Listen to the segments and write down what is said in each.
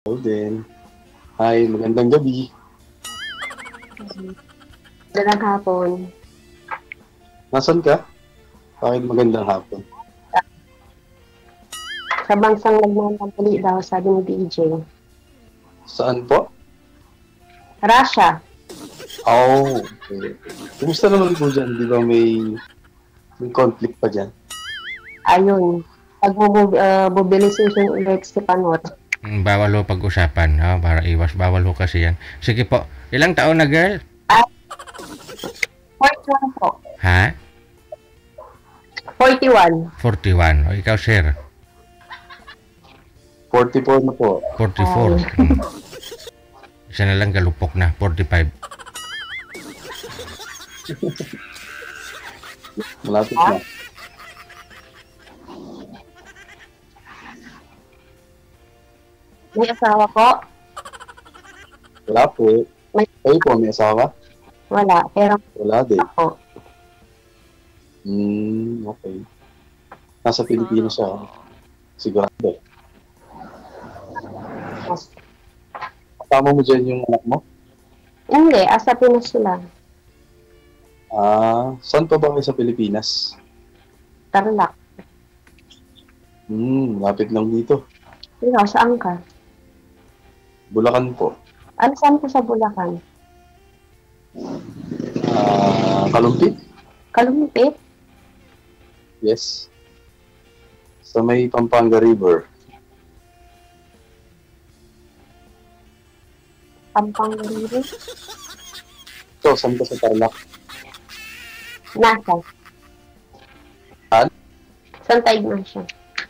din. Hi, magandang gabi. Magandang hapon. Nasaan ka? Bakit magandang hapon? Sa bansang nagmamali daw, sabi ni DJ. Saan po? Russia. Oh, okay. Kumusta naman po dyan? Di ba may conflict pa dyan? Ayun. Pag-mobilization ulit si Panot. Bawal ho pag-usapan, para iwas. Bawal ho kasi yan. Sige po. Ilang taon na, girl? 41 po. Ha? 41. 41. O ikaw, sir? 44 na po. 44. Isa na lang galupok na. 45. Malapit na. May asawa po? Wala po. Kayo po, may asawa? Wala. Pero Wala din. ako. Okay. Nasa Pilipinas siya. Sigurado. Kasama mo dyan yung anak mo? Hindi. Asa Pinas sila. Saan pa ba kayo sa Pilipinas? Tarlac. Lapit lang dito. Ikaw, saan ka? Bulacan po. Ano saan ko sa Bulacan? Kalumpit? Kalumpit? Yes. Sa may Pampanga River. Pampanga River? So, saan ka sa Tarlac? Nasa? Saan? Santa Ignacio.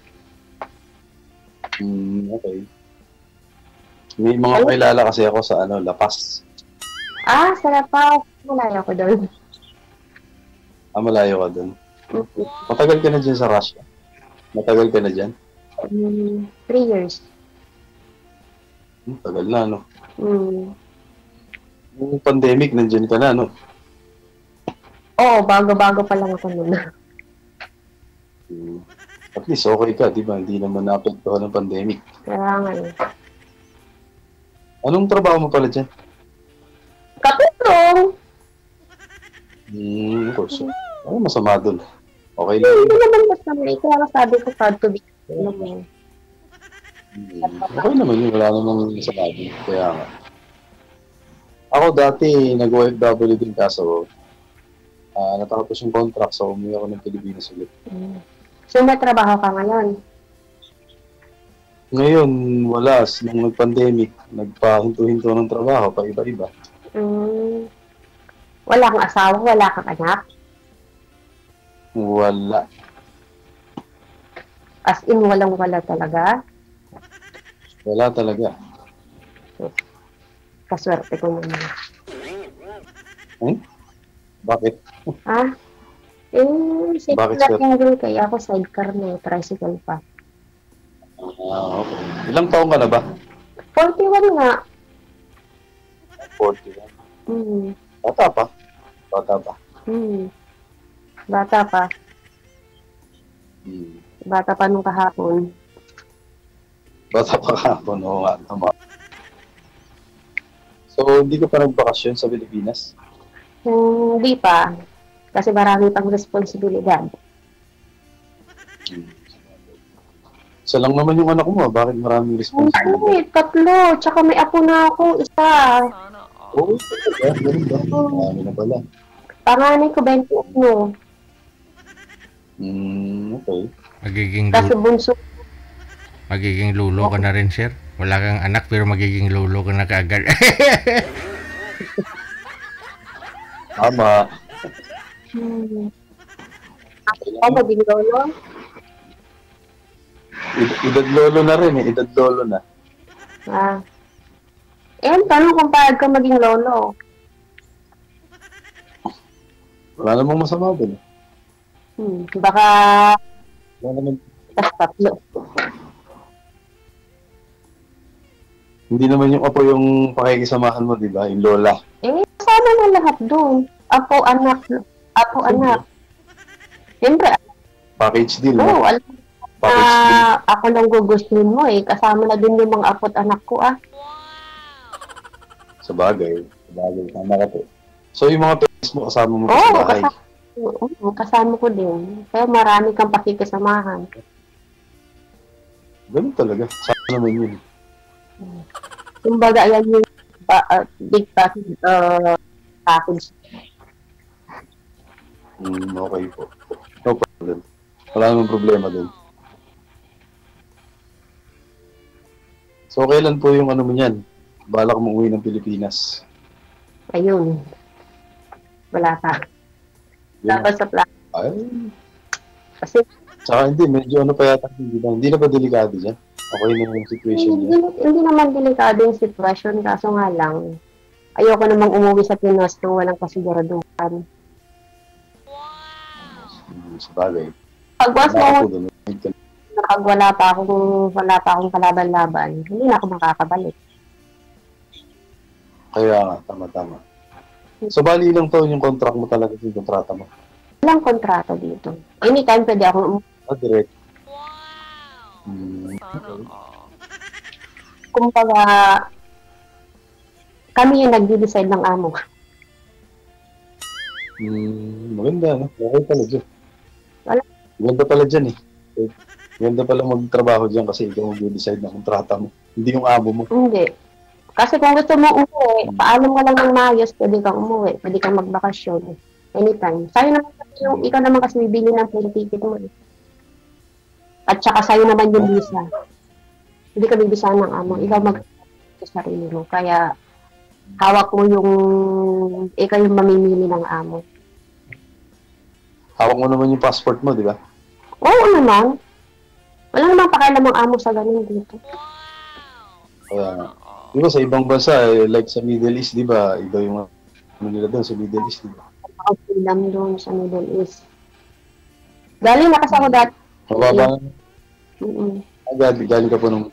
Okay. May mga kilala kasi ako sa La Paz. Sa Lapaw. Malayo ko doon. Malayo ka dun. Matagal ka na dyan sa Russia? Matagal ka na dyan? 3 years. Tagal na, no? Mm. Yung pandemic, nandyan ka na, no? Oo, bago-bago pa lang ako nun. At least okay ka, di ba? Hindi naman naapektuhan ng pandemic. Kaya nga eh. Anong trabaho mo pala dyan? Katulong! Of course. Ano masama dun? Okay lang. Hindi naman basta may. Kaya sabi ko, proud to be. Okay naman yun. Wala namang masama dun. Kaya nga. Ako dati, nag-OFW din kaso natapos yung contract so umuwi ako ng Pilipinas ulit. So may trabaho ka ngayon? Ngayon, wala. Nung nag-pandemic, nagpahinto-hinto ng trabaho, pa iba-iba. Wala kang asawa, wala kang anak? Wala. As in, walang-wala talaga? Wala talaga. Kaswerte ko naman. Bakit? Safe Bakit, na sir? yung kaya ako sidecar na tricycle pa. Okay. Ilang taong ka na ba? 41 nga. 41. Bata pa. Bata pa. Bata pa nung kahapon. Bata pa kahapon, oo nga, tama. So, hindi ka pa nagbakasyon sa Pilipinas? Hindi pa. Kasi marami pang responsibilidad. Isa lang naman yung anak mo, bakit maraming responsibilidad? Hindi, 3. Tsaka may apo na ako, 1. Oo, ganun ba? Marami na pala. Panganay ko 21. Okay. Kasi bunso. Magiging lulo ka na rin, sir. Wala kang anak pero magiging lulo ka na kaagad. Tama. Ako maging lolo? Edad lolo na rin eh. Edad lolo na. Tanong kung paano ka maging lolo. Wala namang masama dun. Baka Wala naman. tatlo. Hindi naman yung apo yung pakikisamahan mo, di ba? Yung lola. Sana na lahat doon. Apo, anak. Siyempre, Package deal, no? alam Package deal. Ako lang gugustuhin mo eh. Kasama na din yung mga apot anak ko ah. Sa bagay. Tama ka po. So, yung mga pets mo, kasama mo pa Oo, sa bahay. kasama ko din. Kaya marami kang pakikisamahan. Ganun talaga. Sana naman yun. Kumbaga, yan yung big package. Okay po. No problem. Wala namang problema din. So, kailan po yung ano mo yan? Balak mong uwi ng Pilipinas? Ayun. Wala pa. Yun. Dapat sa plan. Ay, Kasi saka hindi, medyo ano pa yata, hindi na ba delikado dyan? Okay na yung situation niya. hindi naman delikado yung sitwasyon. Kaso nga lang, ayoko namang umuwi sa Pinas nang walang kasiguraduhan. Sa bagay. Pag was Baka mo, po doon. pag wala pa akong kalaban-laban, hindi na ako makakabalik. Kaya nga, tama. So, bali ilang taon yung contract mo talaga, yung kontrata mo? Walang kontrata dito. Anytime pwede akong Direct. kumbaga, kami yung nagde-decide ng amo. Maganda, no? Okay pala dyan. Wala. Maganda pala dyan eh. Maganda pala magtrabaho dyan kasi ikaw mag-decide ng kontrata mo. Hindi yung amo mo. Hindi. Kasi kung gusto mo umuwi, paalam ka lang ng maayos, pwede kang umuwi, pwede kang magbakasyon. Anytime. Sa'yo naman kasi yung, ikaw naman kasi bibili ng plane ticket mo eh. At saka sa'yo naman yung visa. Hindi ka bibisahan ng amo. Ikaw sa sarili mo. Kaya, hawak mo yung, ikaw yung mamimili ng amo. Hawak mo naman yung passport mo, di ba? Oo naman. Wala namang pakialam ang amo sa ganun dito. Kaya, di ba sa ibang bansa, like sa Middle East, di ba? Iba yung ano nila doon sa Middle East, di ba? Freedom doon sa Middle East. Galing na kasi ako dati. Mababa. Galing ka po nung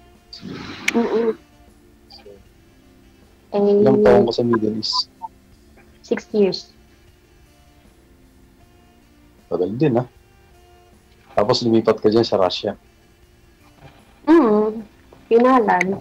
ilang taong ka sa Middle East? 6 years. Tagal din, ha? Tapos lumipat ka dyan sa Russia. Pinalan.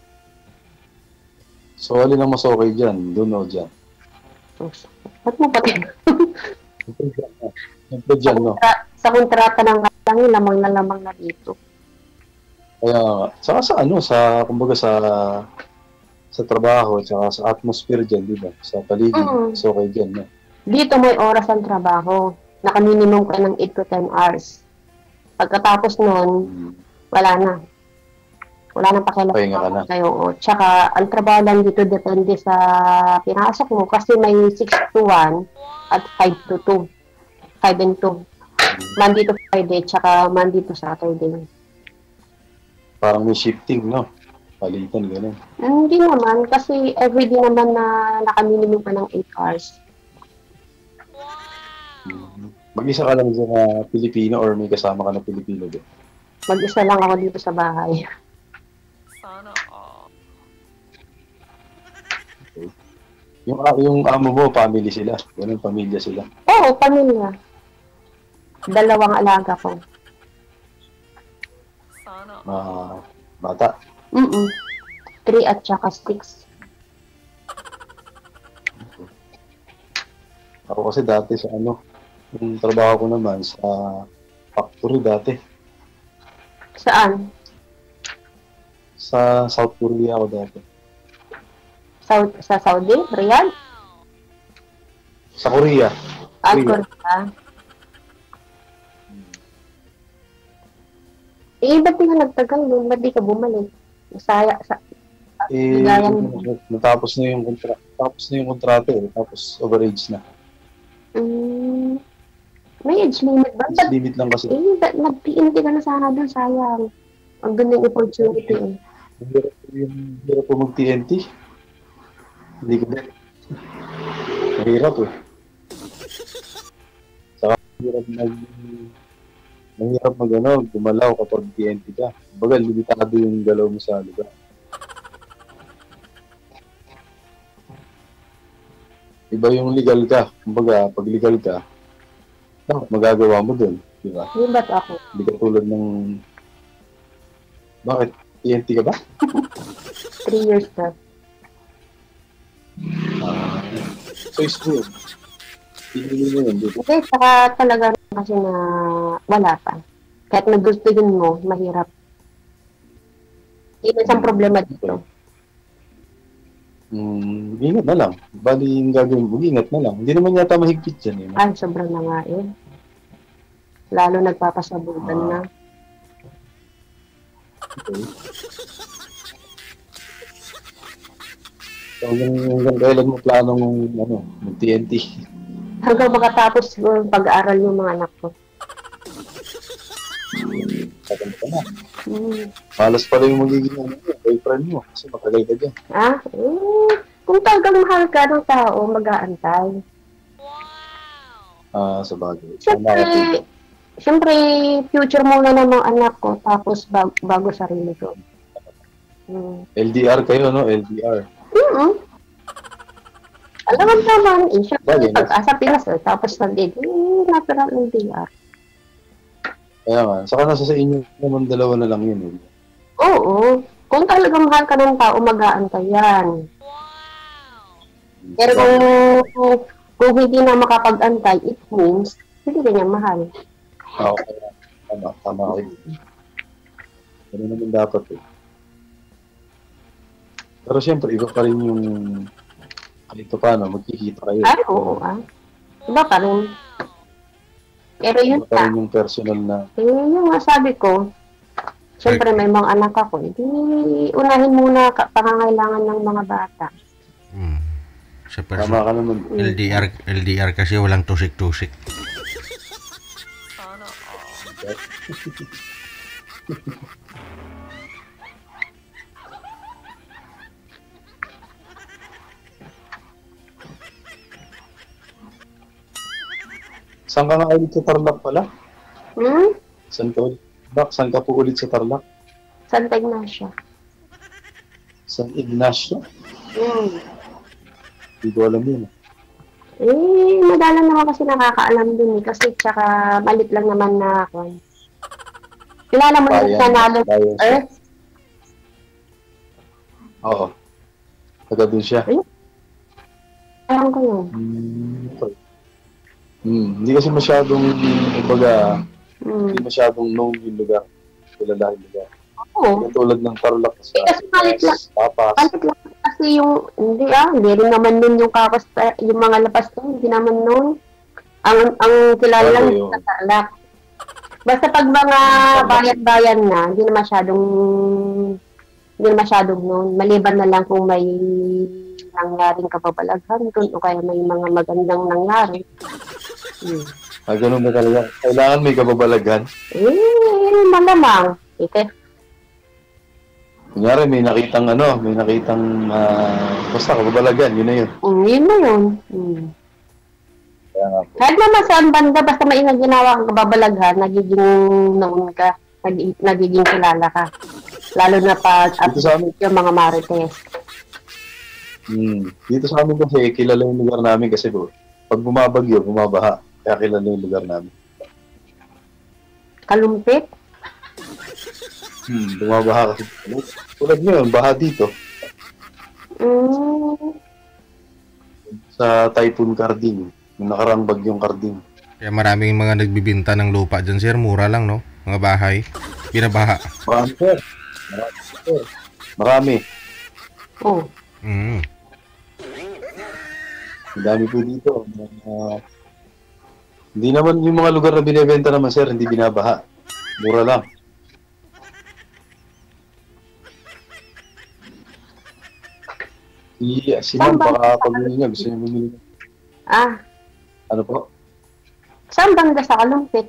So, alin ang mas okay dyan? Doon o dyan? Ba't mo pati? Siyempre dyan, no? Sa kontrata ng katangi, lamang na dito. Kaya, saka sa ano, kumbaga sa trabaho, saka sa atmosphere dyan, di ba? Sa paligid, so okay dyan, no? Dito may oras ang trabaho. Naka-minimum ka ng 8 to 10 hours. Pagkatapos nun, wala na. Wala nang pakialam Pahinga ka na. kayo. Tsaka, ang trabaho lang dito depende sa pinasok mo kasi may 6 to 1 at 5 to 2. 5 and 2. Monday to Friday, tsaka Monday to Saturday. Parang may shifting, no? Palitan, gano'n. Hindi naman, kasi everyday naman na naka-minimum ka ng 8 hours. Mag-isa ka lang dyan na Pilipino or may kasama ka na Pilipino doon? Mag-isa lang ako dito sa bahay. Okay. Yung amo mo, family sila. Ganun, pamilya sila. Oo, pamilya. 2 alaga ko. Bata. 3 at saka 6. Ako kasi dati sa yung trabaho ko naman sa factory dati. Saan? Sa South Korea ako dati. Sa Saudi? Riyadh? Sa Korea. At Korea. Korea? Ba't di ka nagtagal doon? Ba't di ka bumalik? Natapos na yung kontrata. Tapos na yung kontrata eh. Tapos overage na. May age limit ba? Age limit lang kasi. Nag-PNT ka na sana doon, sayang. Ang ganda yung opportunity eh. Hirap po mag-TNT. Hindi ko din. Mahirap eh. Saka mahirap gumalaw kapag TNT ka. Kumbaga, limitado yung galaw mo sa lugar. Iba yung legal ka. Kumbaga, pag legal ka, magagawa mo dun. Di ba? Hindi ba't ako? Hindi ka tulad ng Bakit? TNT ka ba? 3 years na. So, is yun. Hindi mo yun. Dito. Hindi, saka talaga kasi na wala pa. Kahit nagustuhin mo, mahirap. Yun isang problema dito. Ingat na lang. Bali, yung gagawin mo, ingat na lang. Hindi naman yata mahigpit yan. Eh. Ay, sobrang na nga eh. Lalo nagpapasabutan na. Okay. So, hanggang kailan mo planong mag-TNT? Hanggang makatapos yung pag-aaral yung mga anak ko. Tagal ka na. Hmm. Malas pala yung magiging boyfriend mo kasi matagal ka dyan. Kung talagang mahal ka ng tao, mag-aantay. Sa bagay. Siyempre, future muna ng mga anak ko, tapos bago sarili ko. LDR kayo, no? LDR. Alam mo naman, siyempre, Bagay, pag-asa Pinas, tapos natural LDR. Kaya nga, saka nasa sa inyo naman dalawa na lang yun. Oo. Kung talagang mahal ka ng tao, mag-aantay yan. Pero kung hindi na makapag-antay, it means, hindi ka niya mahal. Okay. Tama kayo. Ano naman dapat eh. Pero siyempre, iba pa rin yung kahit paano, magkikita kayo. Ay, oo Iba pa rin. Pero yun iba pa rin yung personal na. Yung sabi ko, siyempre may mga anak ako, hindi unahin muna pangangailangan ng mga bata. Sa Tama ka naman. LDR kasi walang tusik-tusik. Saan ka nga ulit sa Tarlac pala? Saan ka po ulit sa Tarlac? Santa Ignacio. San Ignacio? Hindi ko alam yun. Madalang naman kasi nakakaalam dun eh. Kasi tsaka malit lang naman na ako. Kilala mo yung Nanalo Earth? Oo. Taga dun siya. Alam ko yun. Hindi kasi masyadong, hindi masyadong known yung lugar. Kilala yung lugar. Oo. Tulad ng Tarlac sa kasi malit lang. Papas. Malit lang kasi yung, hindi rin naman nun yung kapas, yung mga lapas nun, hindi naman nun. Ang kilala lang yung sa Tarlac. Basta pag mga bayan-bayan na, hindi na masyadong nun. Maliban na lang kung may nangyaring kababalaghan dun o kaya may mga magandang nangyari. Ganun ba talaga? Kailangan may kababalaghan? Malamang. Kunyari, may nakitang basta kababalagan, yun na yun. Yun na yun. Kaya nga po. Kahit naman saan banda, basta may ginawa kang kababalaghan, nagiging noon ka, nagiging kilala ka. Lalo na pag yung mga marites. Dito sa amin kasi, kilala yung lugar namin kasi pag bumabagyo, bumabaha. Kaya kilala yung lugar namin. Kalumpit? Bumabaha kasi. Tulad nyo, baha dito. Sa Typhoon Carding. Yung nakarang bagyong Carding. Kaya maraming mga nagbibinta ng lupa dyan, sir. Mura lang, no? Mga bahay. Binabaha. Marami, sir. Marami. Oo. Ang dami po dito. Hindi naman yung mga lugar na binibenta naman, sir, hindi binabaha. Mura lang. Si ma'am, baka pag-bili niya, gusto niya bumili. Ano po? Saan banda sa Kalumpit?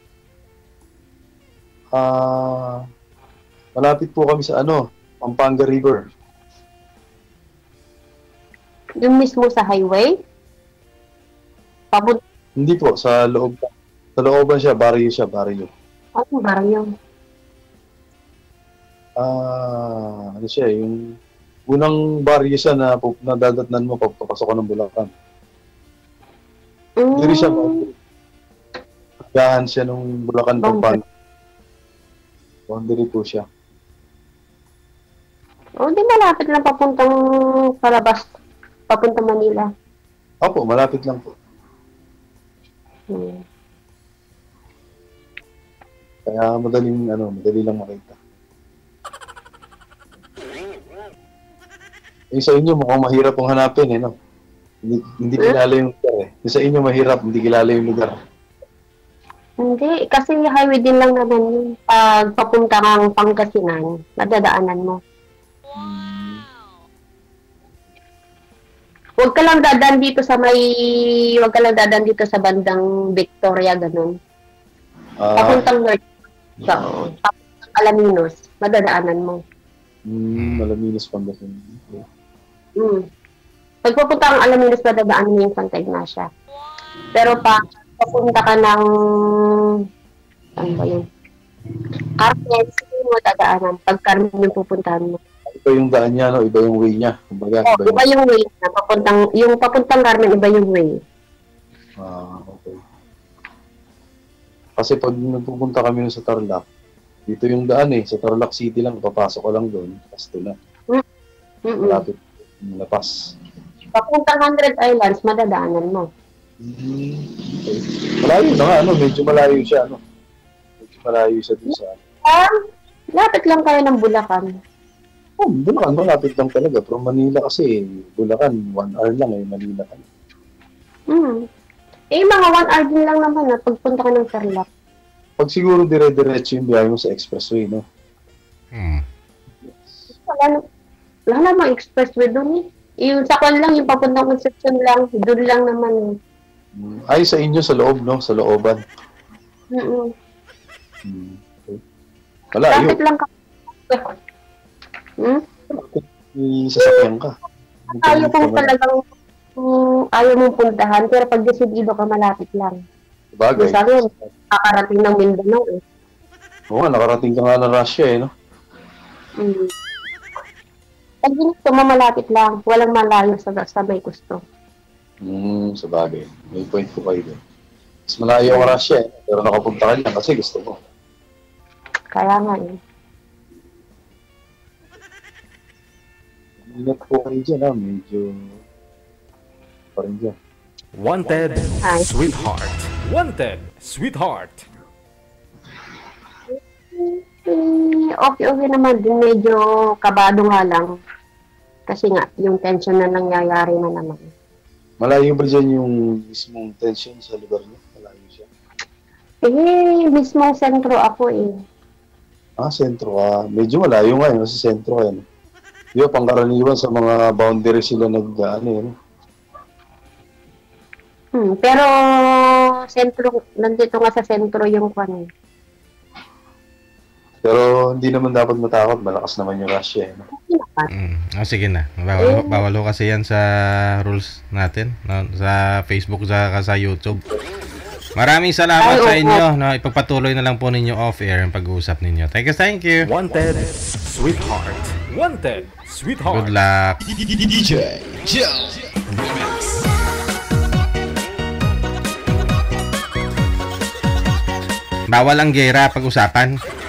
Malapit po kami sa Pampanga River. Yung mismo sa highway? Hindi po, sa loob. Sa looban siya, barrio siya, barrio. Anong barrio? Ano siya, yung unang barrio siya na dadatnan mo papasok ka ng Bulacan. Hindi siya, pagdahan siya ng Bulacan, Pampanga. Boundary po siya. O, di malapit lang papuntang palabas, papuntang Manila. Opo, malapit lang po. Hmm. Kaya madali lang makita. Yung sa inyo, mukhang mahirap ang hanapin, no? Hindi kilala yung lugar, eh. Yung sa inyo, mahirap, hindi kilala yung lugar. Hindi, kasi highway din lang naman yun. Pag papunta kang Pangasinan, madadaanan mo. Huwag ka lang dadaan dito sa bandang Victoria, ganun. Papuntang North, papuntang Alaminos, madadaanan mo. Malaminos Pangasinan. Okay. Pag papunta kang Alaminos, madadaanan mo yung Santa Ignacia. Pero papunta ka ng, ano ba yun? Carmen, hindi mo dadaanan. Pag Carmen yung pupuntahan mo. Iba yung daan niya, no? Iba yung way niya. Kumbaga, iba yung way na papuntang Carmen, iba yung way. Okay. Kasi pag nagpupunta kami sa Tarlac, dito yung daan sa Tarlac City lang, papasok ka lang doon, pasto na. Malapit, lapas. Papuntang 100 Islands, madadaanan mo. Okay. Malayo na nga, medyo malayo siya, Medyo malayo siya dun sa... Lapit lang kayo ng Bulacan. Bulacan, malapit lang talaga. From Manila kasi, Bulacan, 1 hour lang Manila ka. Mga 1 hour din lang naman pagpunta ka ng Tarlac. Pag siguro dire-diretso yung biyahe mo sa expressway, no? Wala namang expressway doon Yung sakon lang, yung papuntang Concepcion lang, doon lang naman Ay, sa inyo, sa loob, no? Sa looban. Okay. Malayo. Lapit lang ka. May sasakyan ka. Ayaw kong talagang ayaw mong puntahan, pero pag desidido ka, malapit lang. Bagay. Sabi mo, kakarating ng Mindanao Oo nga, nakarating ka nga ng Russia, no? Pag ginito mo, malapit lang. Walang malayo sa may gusto. Sa bagay. May point ko kayo doon. Mas malayo ang Russia, pero nakapunta ka lang kasi gusto mo. Kaya nga Ingat po kayo dyan, medyo pa rin dyan. Wanted, sweetheart. Wanted, sweetheart. Okay naman din. Medyo kabado nga lang. Kasi nga, yung tension na nangyayari na naman. Malayo ba dyan yung mismong tension sa lugar niyo? Malayo siya? Mismong sentro ako Sentro ka. Medyo malayo nga sa sentro ka Di ba, pangkaraniwan sa mga boundary sila pero sentro, nandito nga sa sentro yung kwan Pero hindi naman dapat matakot. Malakas naman yung Russia. Sige na. Bawal kasi yan sa rules natin. No? Sa Facebook, sa YouTube. Maraming salamat sa inyo. No? Ipagpatuloy na lang po ninyo off-air ang pag-uusap ninyo. Thank you. Wanted, sweetheart. Wanted, sweetheart. Good luck. DJ Jel Remix. Bawal ang gera pag-usapan.